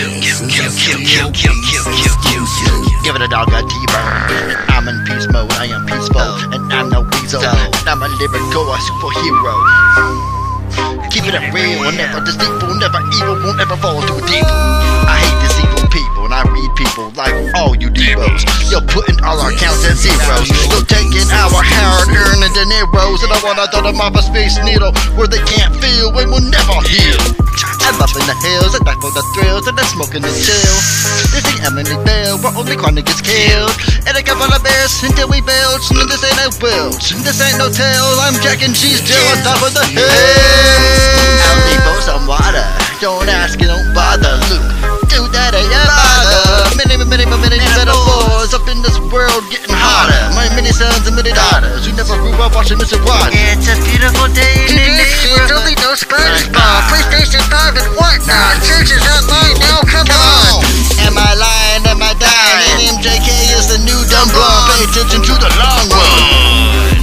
Give it a dog a T-bone. I'm in peace mode, I am peaceful, and I'm no weasel. I'm a lyrical superhero. Keep it real, never deceitful, never evil, won't ever fall too deep. I hate deceitful people, and I read people like all you devos. You're putting all our counts at zeros. You're taking our hard-earned dineros, and I wanna throw them off a space needle where they can't feel and will never heal. I'm up in the hills, I die for the thrills, and I'm smoking the chill. This ain't Emily Bell, where only Quantum gets killed. And a couple of bears until we belch, and this ain't no bilge, and this ain't no tail. I'm Jack and Cheese Jill on top of the hill. I'll leave for some water, don't ask and don't bother. Luke, do that ain't a bother. Many metaphors up in this world getting hotter. My many sons and many daughters who never grew up watching Mr. Rogers. It's a beautiful day in the field, only no SpongeBob, PlayStation 5 and whatnot. Church is online now, come on. Am I lying? Am I dying? MJK is the new dumb blonde. Pay attention to the long run.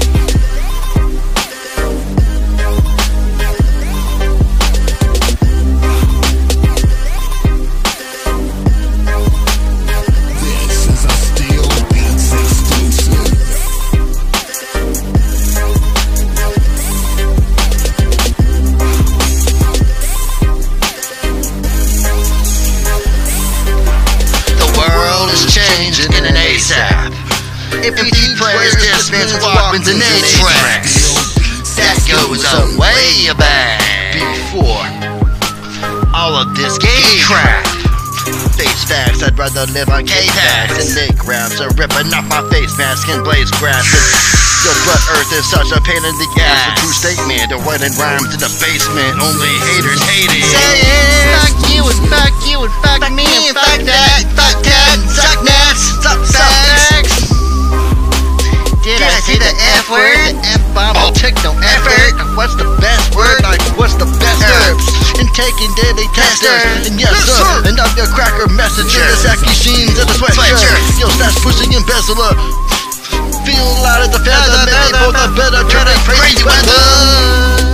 Changing in an ASAP. If you do prayers, this means Walkman's and A-Tracks. That goes way back before all of this gay crap. Face facts, I'd rather live on K-Packs and leg grabs are ripping off my face mask and blaze grass. Your blood earth is such a pain in the ass. A true statement, the writing rhymes in the basement. Only haters hate it. Say it. Fuck you and fuck you and fuck me and fuck that. Fuck that. Suck nuts. Suck facts. Did I say the F word? The F-bomb, I'll take no effort. What's the best word? Like, what's the best herbs? In taking daily testers. And yes, sir. And I'm your cracker messenger. The Saki Sheens and the sweatshirt. Yo, slash pushing embezzler. Feel light as a feather. Maybe both are better. Turn crazy weather.